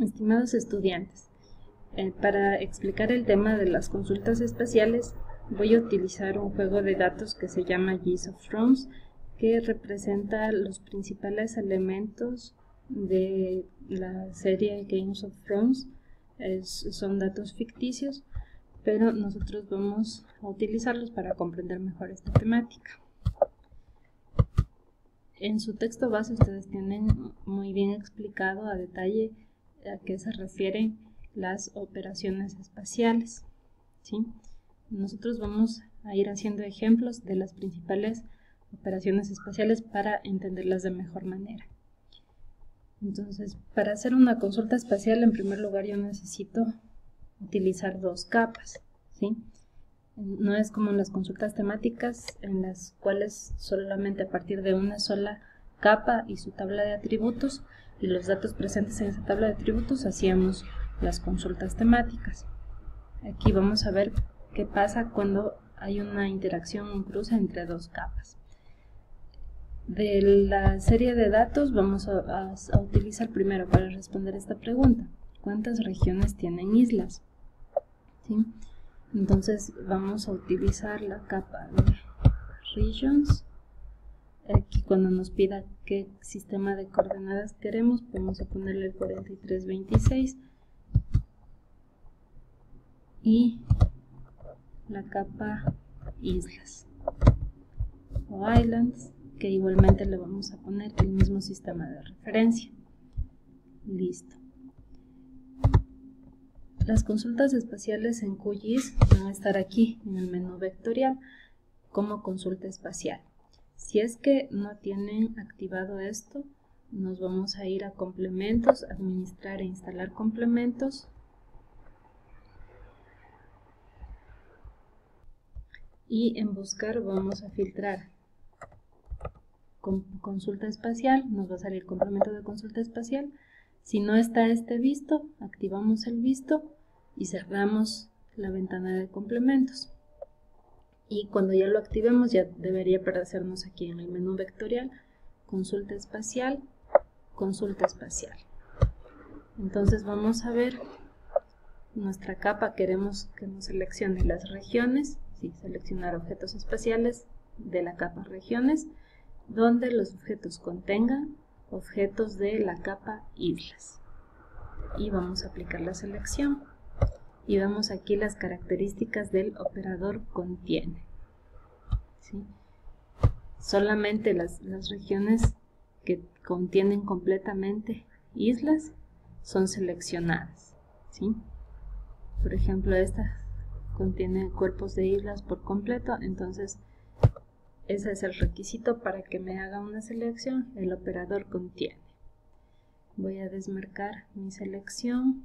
Estimados estudiantes, para explicar el tema de las consultas espaciales voy a utilizar un juego de datos que se llama Geese of Thrones, que representa los principales elementos de la serie Games of Thrones. Son datos ficticios, pero nosotros vamos a utilizarlos para comprender mejor esta temática. En su texto base ustedes tienen muy bien explicado a detalle a qué se refieren las operaciones espaciales, ¿sí? Nosotros vamos a ir haciendo ejemplos de las principales operaciones espaciales para entenderlas de mejor manera. Entonces, para hacer una consulta espacial, en primer lugar yo necesito utilizar dos capas, ¿sí? No es como en las consultas temáticas, en las cuales solamente a partir de una sola capa y su tabla de atributos y los datos presentes en esa tabla de atributos hacíamos las consultas temáticas. Aquí vamos a ver qué pasa cuando hay una interacción, un cruce entre dos capas. De la serie de datos vamos a utilizar primero para responder esta pregunta: ¿cuántas regiones tienen islas? ¿Sí? Entonces vamos a utilizar la capa de regions. Aquí cuando nos pida qué sistema de coordenadas queremos, vamos a ponerle el 4326 y la capa islas o islands, que igualmente le vamos a poner el mismo sistema de referencia. Listo. Las consultas espaciales en QGIS van a estar aquí en el menú vectorial como consulta espacial. Si es que no tienen activado esto, nos vamos a ir a complementos, administrar e instalar complementos. Y en buscar vamos a filtrar con consulta espacial, nos va a salir complemento de consulta espacial. Si no está este visto, activamos el visto y cerramos la ventana de complementos. Y cuando ya lo activemos ya debería aparecernos aquí en el menú vectorial consulta espacial, consulta espacial. Entonces vamos a ver nuestra capa, queremos que nos seleccione las regiones, sí, seleccionar objetos espaciales de la capa regiones, donde los objetos contengan objetos de la capa islas. Y vamos a aplicar la selección. Y vemos aquí las características del operador contiene, ¿sí? Solamente las regiones que contienen completamente islas son seleccionadas, ¿sí? Por ejemplo, esta contiene cuerpos de islas por completo, entonces ese es el requisito para que me haga una selección: el operador contiene. Voy a desmarcar mi selección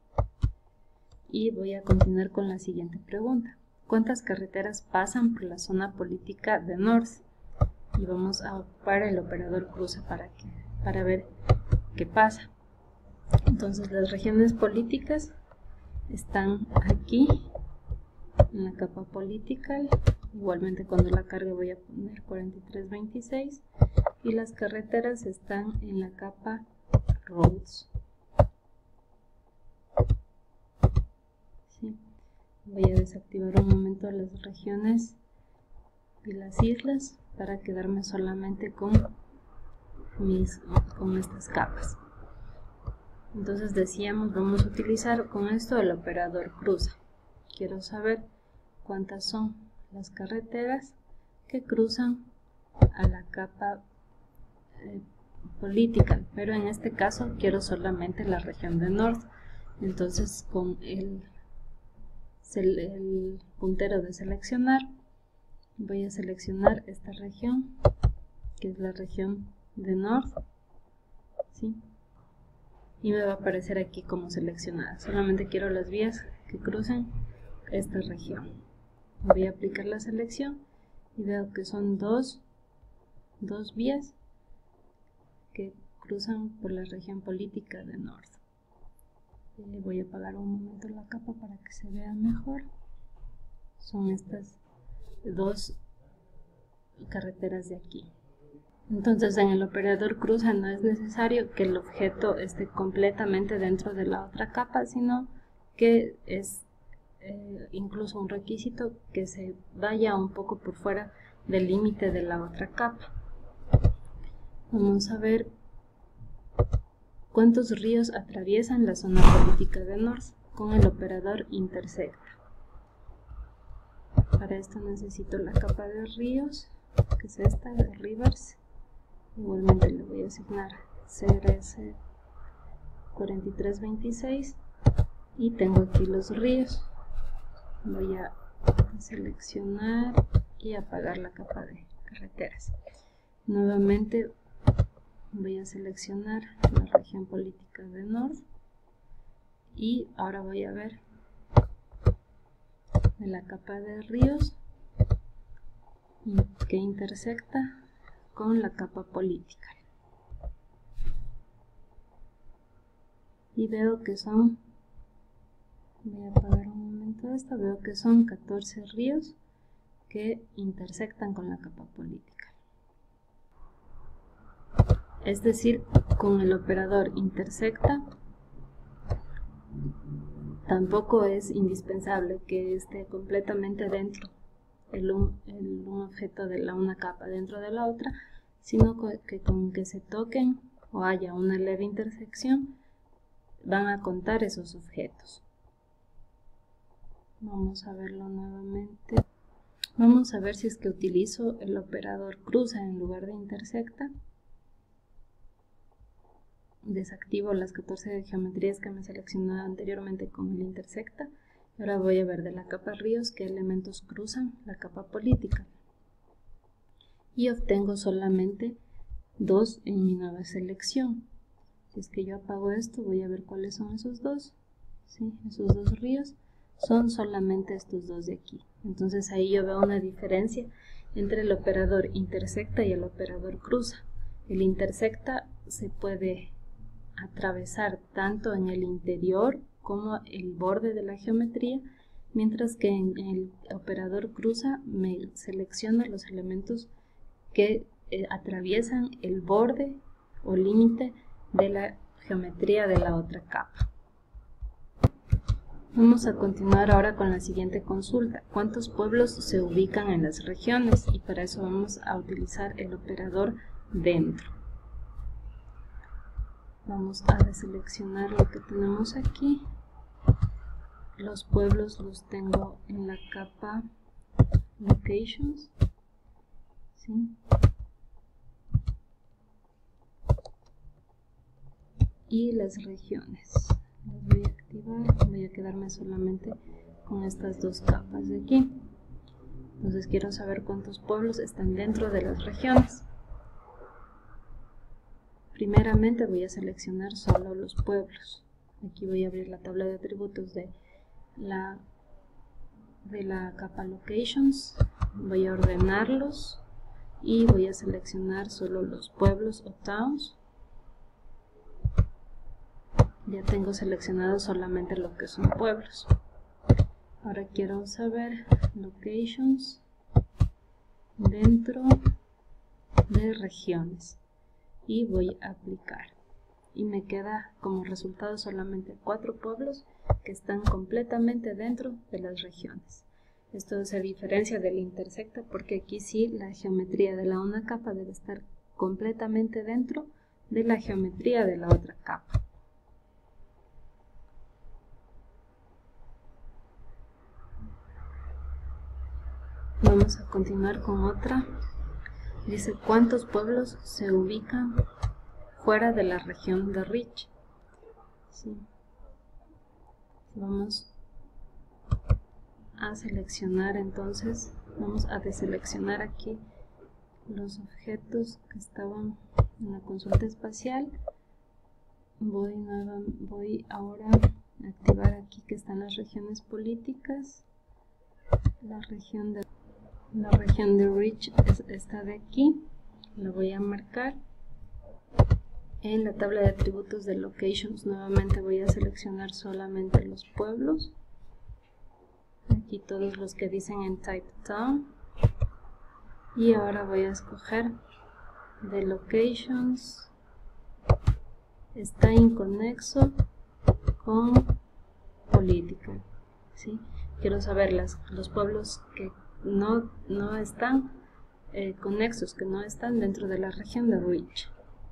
y voy a continuar con la siguiente pregunta: ¿cuántas carreteras pasan por la zona política de North? Y vamos a ocupar el operador cruza para ver qué pasa. Entonces las regiones políticas están aquí en la capa political. Igualmente cuando la cargue voy a poner 4326 y las carreteras están en la capa roads. ¿Sí? Voy a desactivar un momento las regiones y las islas para quedarme solamente con estas capas. Entonces decíamos, vamos a utilizar con esto el operador cruza. Quiero saber cuántas son las carreteras que cruzan a la capa political, pero en este caso quiero solamente la región de North. Entonces con el puntero de seleccionar voy a seleccionar esta región, que es la región de North, ¿sí? Y me va a aparecer aquí como seleccionada. Solamente quiero las vías que crucen esta región. Voy a aplicar la selección y veo que son dos vías que cruzan por la región política de North. Voy a apagar un momento la capa para que se vea mejor. Son estas dos carreteras de aquí. Entonces en el operador cruza no es necesario que el objeto esté completamente dentro de la otra capa, sino que es incluso un requisito que se vaya un poco por fuera del límite de la otra capa. Vamos a ver cuántos ríos atraviesan la zona política de North con el operador intersecta. Para esto necesito la capa de ríos, que es esta, de rivers. Igualmente le voy a asignar CRS 4326 y tengo aquí los ríos. Voy a seleccionar y apagar la capa de carreteras. Nuevamente voy a seleccionar la región política de North y ahora voy a ver de la capa de ríos que intersecta con la capa política y veo que son, voy a apagar un momento esto, veo que son 14 ríos que intersectan con la capa política. Es decir, con el operador intersecta tampoco es indispensable que esté completamente dentro un objeto de una capa dentro de la otra, sino que con que se toquen o haya una leve intersección van a contar esos objetos. Vamos a verlo nuevamente. Vamos a ver si es que utilizo el operador cruza en lugar de intersecta. Desactivo las 14 geometrías que me seleccioné anteriormente con el intersecta. Ahora voy a ver de la capa ríos qué elementos cruzan la capa política. Y obtengo solamente 2 en mi nueva selección. Si es que yo apago esto, voy a ver cuáles son esos dos. ¿Sí? Esos dos ríos son solamente estos dos de aquí. Entonces ahí yo veo una diferencia entre el operador intersecta y el operador cruza. El intersecta se puede atravesar tanto en el interior como el borde de la geometría, mientras que en el operador cruza me selecciona los elementos que atraviesan el borde o límite de la geometría de la otra capa. Vamos a continuar ahora con la siguiente consulta. ¿Cuántos pueblos se ubican en las regiones? Y para eso vamos a utilizar el operador dentro. Vamos a deseleccionar lo que tenemos aquí. Los pueblos los tengo en la capa Locations. ¿Sí? Y las regiones. Las voy a activar. Voy a quedarme solamente con estas dos capas de aquí. Entonces quiero saber cuántos pueblos están dentro de las regiones. Primeramente voy a seleccionar solo los pueblos. Aquí voy a abrir la tabla de atributos de la capa Locations. Voy a ordenarlos y voy a seleccionar solo los pueblos o towns. Ya tengo seleccionado solamente lo que son pueblos. Ahora quiero saber Locations dentro de regiones. Y voy a aplicar y me queda como resultado solamente 4 pueblos que están completamente dentro de las regiones. Esto se diferencia del intersecta porque aquí sí la geometría de la una capa debe estar completamente dentro de la geometría de la otra capa. Vamos a continuar con otra. Dice, ¿cuántos pueblos se ubican fuera de la región de Rich? ¿Sí? Vamos a seleccionar entonces, vamos a deseleccionar aquí los objetos que estaban en la consulta espacial. Voy ahora a activar aquí que están las regiones políticas. La región de Rich está de aquí, la voy a marcar. En la tabla de atributos de Locations nuevamente voy a seleccionar solamente los pueblos. Aquí todos los que dicen en Type Town. Y ahora voy a escoger de locations está inconexo con political, ¿sí? Quiero saber los pueblos que no están conexos, que no están dentro de la región de reach.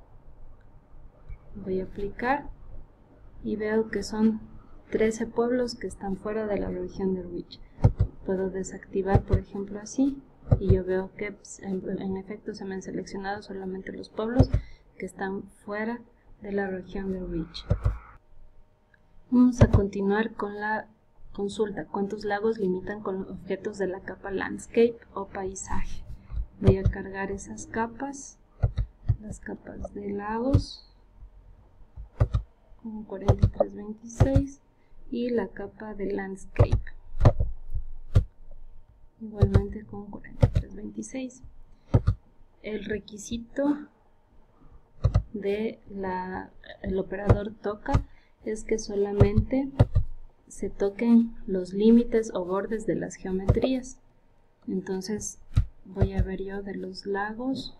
Voy a aplicar y veo que son 13 pueblos que están fuera de la región de reach. Puedo desactivar, por ejemplo, así, y yo veo que en efecto se me han seleccionado solamente los pueblos que están fuera de la región de reach. Vamos a continuar con la consulta. ¿Cuántos lagos limitan con objetos de la capa landscape o paisaje? Voy a cargar esas capas, las capas de lagos con 4326 y la capa de landscape igualmente con 4326. El requisito del operador toca es que solamente se toquen los límites o bordes de las geometrías. Entonces voy a ver yo de los lagos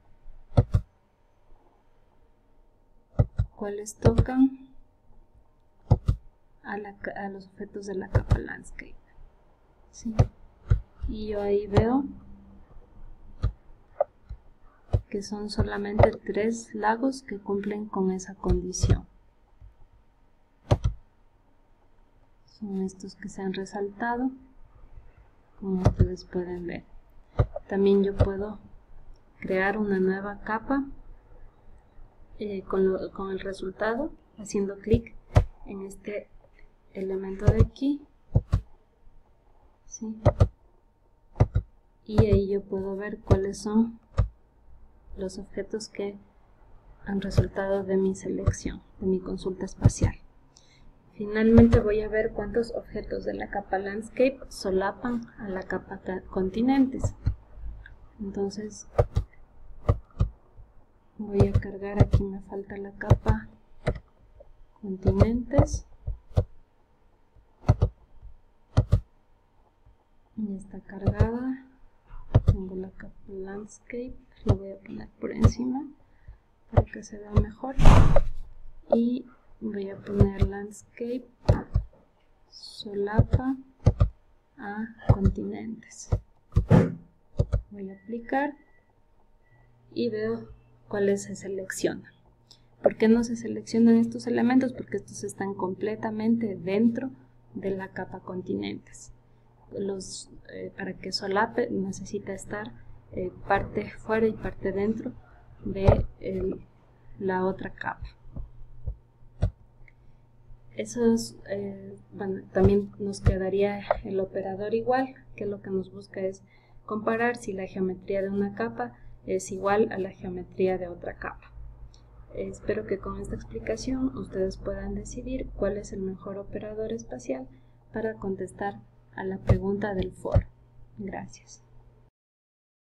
cuáles tocan a los objetos de la capa landscape, ¿sí? Y yo ahí veo que son solamente 3 lagos que cumplen con esa condición. Son estos que se han resaltado, como ustedes pueden ver. También yo puedo crear una nueva capa con el resultado, haciendo clic en este elemento de aquí, ¿sí? Y ahí yo puedo ver cuáles son los objetos que han resultado de mi selección, de mi consulta espacial. Finalmente voy a ver cuántos objetos de la capa landscape solapan a la capa continentes. Entonces voy a cargar, aquí me falta la capa continentes. Ya está cargada. Tengo la capa landscape, la voy a poner por encima para que se vea mejor. Y voy a poner landscape solapa a continentes. Voy a aplicar y veo cuáles se seleccionan. ¿Por qué no se seleccionan estos elementos? Porque estos están completamente dentro de la capa continentes. Para que solape necesita estar parte fuera y parte dentro de la otra capa. Bueno, también nos quedaría el operador igual, que lo que nos busca es comparar si la geometría de una capa es igual a la geometría de otra capa. Espero que con esta explicación ustedes puedan decidir cuál es el mejor operador espacial para contestar a la pregunta del foro. Gracias.